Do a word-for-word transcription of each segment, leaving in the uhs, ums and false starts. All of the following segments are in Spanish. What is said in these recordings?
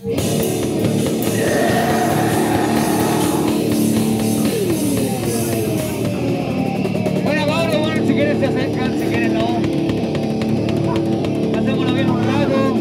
Bueno, Pablo, bueno, si quieres se acercan, si quieres no. Hacemos bien un rato.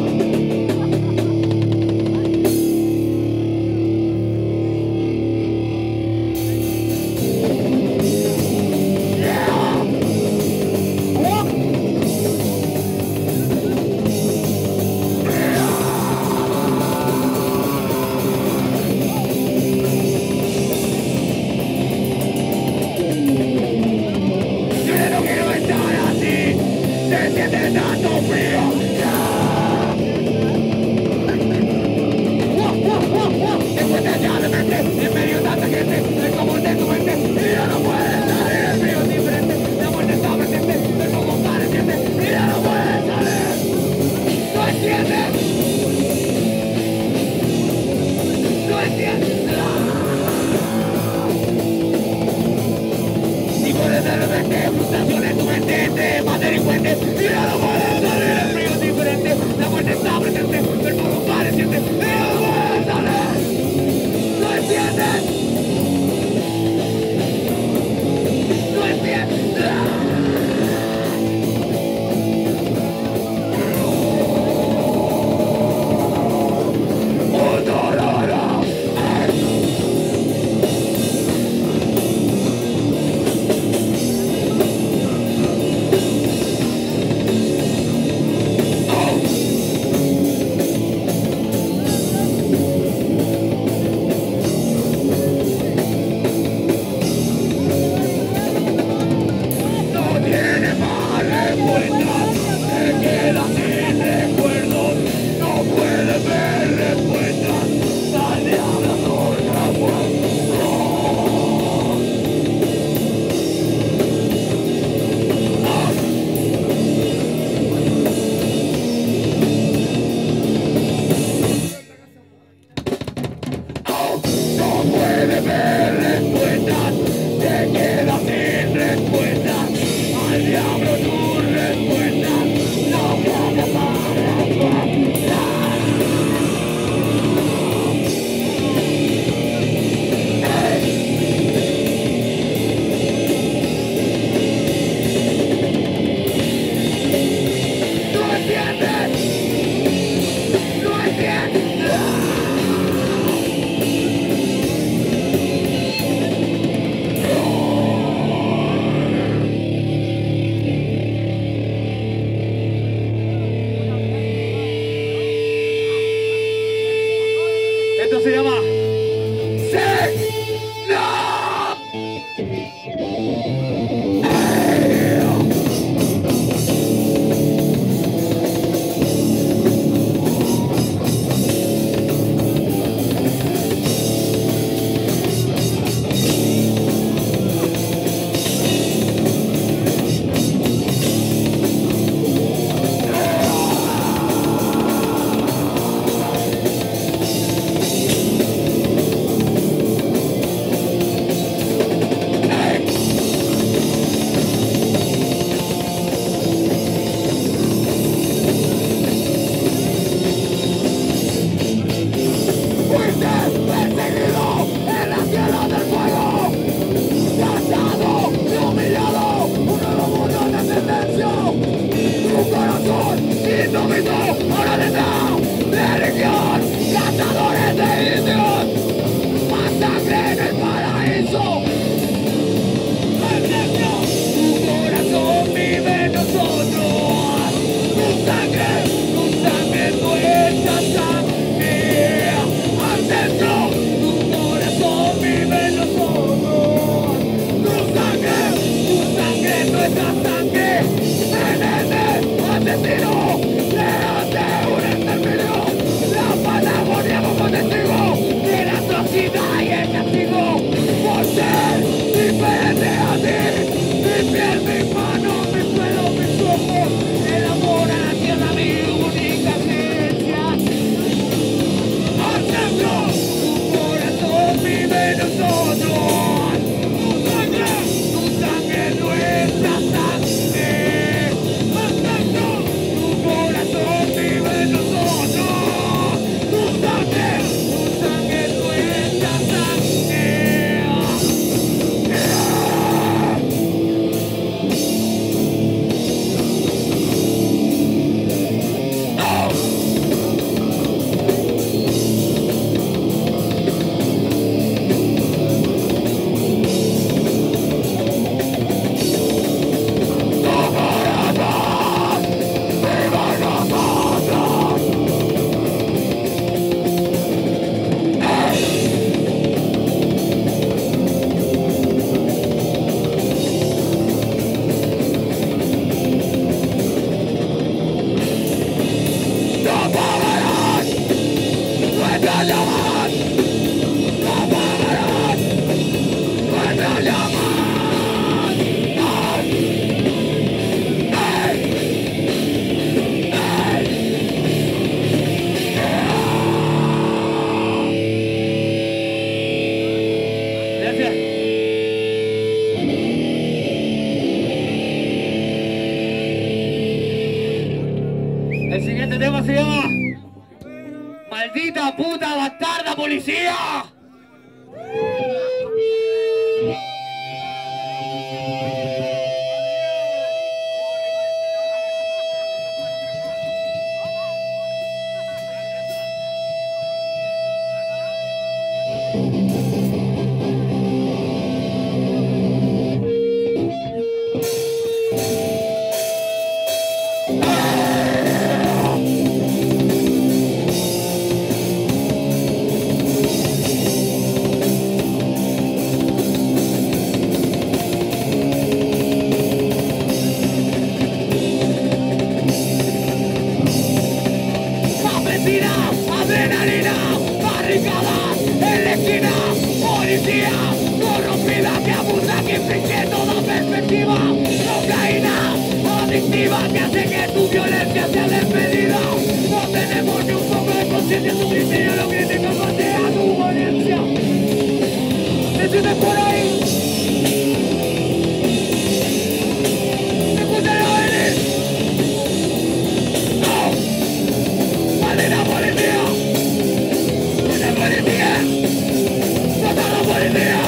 Esto se llama ¡Suscríbete! El siguiente tema se llama Maldita puta bastarda policía. Adrenalina, barricadas en la esquina, policía corrompida que abusa, que infringe toda perspectiva, cocaína adictiva que hace que tu violencia sea despedida. No tenemos ni un poco de conciencia, tu criterio lo critica en base a tu violencia. ¿Me sientes por ahí? ¿Me escuchas venir? ¡No! ¡Maldita policía! ¡Policía! ¡Mata a la policía!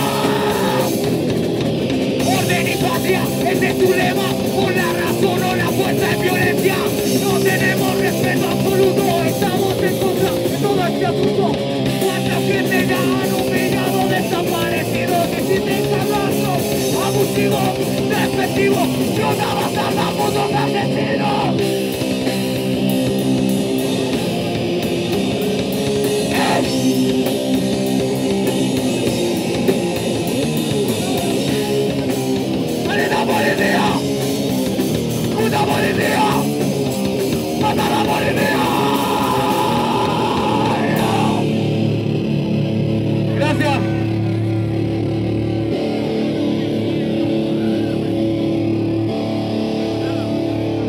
Orden y patria, ese es tu lema. Por la razón o la fuerza de violencia. No tenemos respeto absoluto. Estamos en contra de todo este asunto. ¿Cuánta gente ya han humillado, desaparecido? Que existen cargazos abusivos, despectivos, no bastarda, putos asesinos. ¡Maldita policía! ¡Puta policía! ¡Mata a la policía!